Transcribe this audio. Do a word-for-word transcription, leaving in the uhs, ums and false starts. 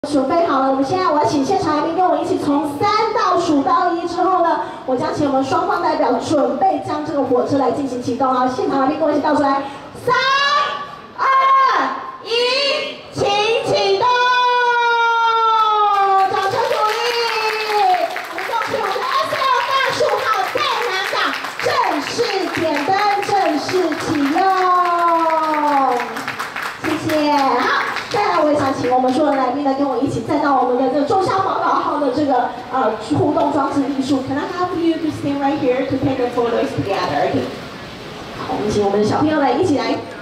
准备好了，我们现在我要请现场来宾跟我一起从三倒数到一之后呢，我将请我们双方代表准备将这个火车来进行启动啊！现场来宾跟我一起倒出来，三、二、一，请启动！掌声鼓励！我们恭喜我们的 S L 大树号在南港正式点灯，正式启用，谢谢。好。 再来，我也想请我们所有的来宾呢，跟我一起站到我们的这个中消宝岛号的这个呃互动装置艺术。Can I have you to stand right here to take the photos together? 好，我们请我们的小朋友来一起来。